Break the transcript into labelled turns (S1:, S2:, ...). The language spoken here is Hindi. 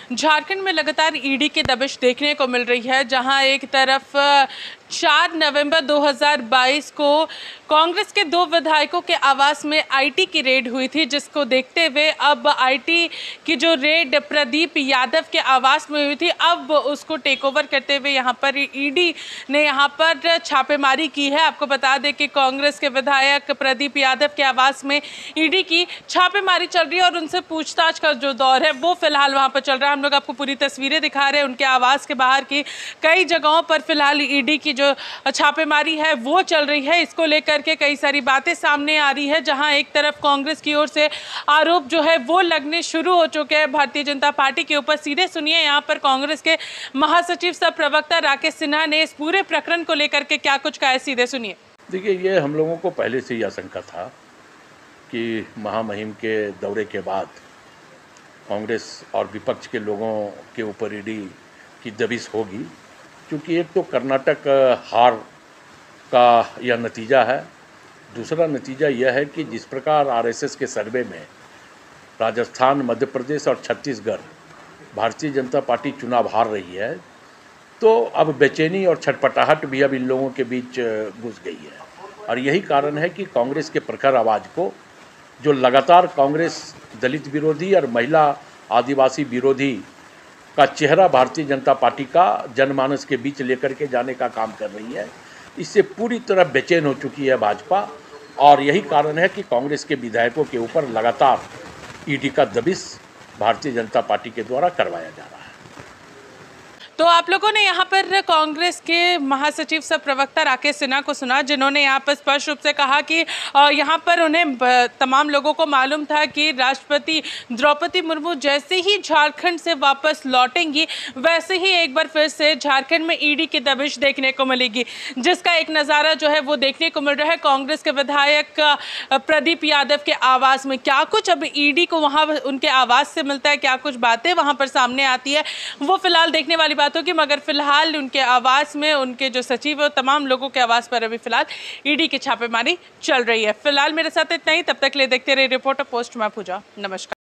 S1: झारखंड में लगातार ईडी की दबिश देखने को मिल रही है, जहां एक तरफ 4 नवंबर 2022 को कांग्रेस के 2 विधायकों के आवास में आईटी की रेड हुई थी, जिसको देखते हुए अब आईटी की जो रेड प्रदीप यादव के आवास में हुई थी, अब उसको टेक ओवर करते हुए यहां पर ईडी ने यहां पर छापेमारी की है। आपको बता दें कि कांग्रेस के विधायक प्रदीप यादव के आवास में ईडी की छापेमारी चल रही है और उनसे पूछताछ का जो दौर है वो फिलहाल वहां पर चल रहा है। हम लोग आपको पूरी तस्वीरें दिखा रहे हैं उनके आवास के बाहर की। कई जगहों पर फिलहाल ईडी की जो छापेमारी है वो चल रही है। इसको लेकर के कई सारी बातें सामने आ रही है, जहां एक तरफ कांग्रेस की ओर से आरोप जो है वो लगने शुरू हो चुके हैं भारतीय जनता पार्टी के ऊपर। सीधे सुनिए यहाँ पर कांग्रेस के महासचिव सह प्रवक्ता राकेश सिन्हा ने इस पूरे प्रकरण को लेकर के क्या कुछ कहा है, सीधे सुनिए।
S2: देखिए, ये हम लोगों को पहले से ही आशंका था कि महामहिम के दौरे के बाद कांग्रेस और विपक्ष के लोगों के ऊपर ईडी की दबिश होगी, क्योंकि एक तो कर्नाटक हार का यह नतीजा है। दूसरा नतीजा यह है कि जिस प्रकार आरएसएस के सर्वे में राजस्थान, मध्य प्रदेश और छत्तीसगढ़ भारतीय जनता पार्टी चुनाव हार रही है, तो अब बेचैनी और छटपटाहट भी अब इन लोगों के बीच घुस गई है। और यही कारण है कि कांग्रेस के प्रखर आवाज़ को, जो लगातार कांग्रेस दलित विरोधी और महिला आदिवासी विरोधी का चेहरा भारतीय जनता पार्टी का जनमानस के बीच लेकर के जाने का काम कर रही है, इससे पूरी तरह बेचैन हो चुकी है भाजपा। और यही कारण है कि कांग्रेस के विधायकों के ऊपर लगातार ईडी का दबिश भारतीय जनता पार्टी के द्वारा करवाया जा रहा है।
S1: तो आप लोगों ने यहाँ पर कांग्रेस के महासचिव सह प्रवक्ता राकेश सिन्हा को सुना, जिन्होंने यहाँ पर स्पष्ट रूप से कहा कि यहाँ पर उन्हें तमाम लोगों को मालूम था कि राष्ट्रपति द्रौपदी मुर्मू जैसे ही झारखंड से वापस लौटेंगी, वैसे ही एक बार फिर से झारखंड में ईडी की दबिश देखने को मिलेगी, जिसका एक नज़ारा जो है वो देखने को मिल रहा है कांग्रेस के विधायक प्रदीप यादव के आवास में। क्या कुछ अब ईडी को वहाँ उनके आवास से मिलता है, क्या कुछ बातें वहाँ पर सामने आती है, वो फिलहाल देखने वाली बात होगी। मगर फिलहाल उनके आवास में उनके जो सचिव है तमाम लोगों के आवास पर अभी फिलहाल ईडी की छापेमारी चल रही है। फिलहाल मेरे साथ इतना ही, तब तक ले देखते रहिए रिपोर्टर पोस्ट। मैं पूजा, नमस्कार।